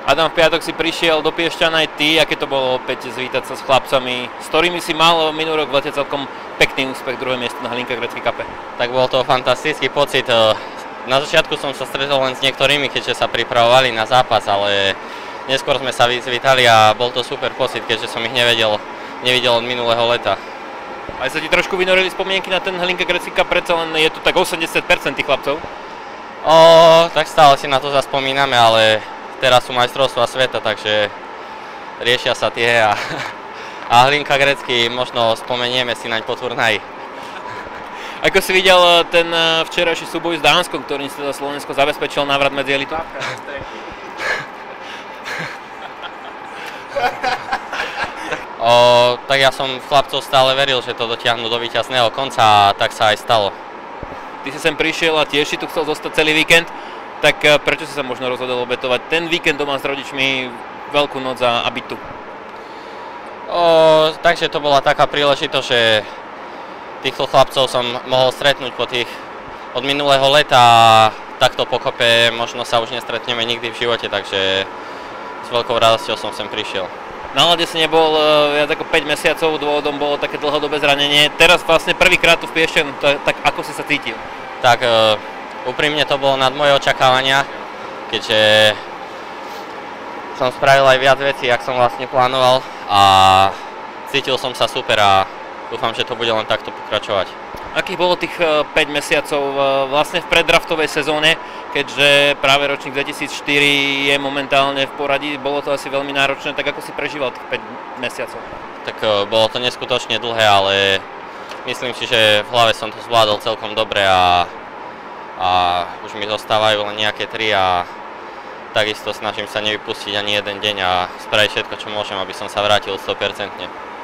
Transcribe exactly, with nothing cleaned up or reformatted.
Adam, v piatok si prišiel do Piešťan aj ty, aké to bolo opäť zvítať sa s chlapcami, s ktorými si mal minulý rok v lete celkom pekný úspech, druhé miesto na Hlinka Gretzky Cupe. Tak bol to fantastický pocit. Na začiatku som sa stretol len s niektorými, keďže sa pripravovali na zápas, ale neskôr sme sa zvítali a bol to super pocit, keďže som ich nevedel, nevidel od minulého leta. Aj sa ti trošku vynorili spomienky na ten Hlinka Gretzky Cup, predsa len je tu tak osemdesiat percent tých chlapcov? O, tak stále si na to zaspomíname, ale teraz sú majstrovstvá sveta, takže riešia sa tie a, a Hlinka Gretzky možno spomenieme si naň po turnaji. Ako si videl ten včerajší súboj s Dánskom, ktorým si teda Slovensko zabezpečil návrat medzi elitu? O, tak ja som v chlapcov stále veril, že to dotiahnu do víťazného konca a tak sa aj stalo. Ty si sem prišiel a tiež si tu chcel zostať celý víkend, tak prečo si sa možno rozhodol obetovať ten víkend doma s rodičmi, Veľkú noc a, a byť tu? O, takže to bola taká príležitosť, že týchto chlapcov som mohol stretnúť po tých od minulého leta a takto pokope možno sa už nestretneme nikdy v živote, takže s veľkou radosťou som sem prišiel. Na ľade si nebol viac ako päť mesiacov, dôvodom bolo také dlhodobé zranenie. Teraz vlastne prvýkrát tu v Piešťanu, tak ako si sa cítil? Tak úprimne to bolo nad moje očakávania, keďže som spravil aj viac vecí, jak som vlastne plánoval a cítil som sa super a dúfam, že to bude len takto pokračovať. Akých bolo tých päť mesiacov vlastne v preddraftovej sezóne, keďže práve ročník dvetisícštyri je momentálne v poradí, bolo to asi veľmi náročné, tak ako si prežíval tých päť mesiacov? Tak bolo to neskutočne dlhé, ale myslím si, že v hlave som to zvládol celkom dobre a, a už mi zostávajú len nejaké tri a takisto snažím sa nevypustiť ani jeden deň a spraviť všetko, čo môžem, aby som sa vrátil sto percent.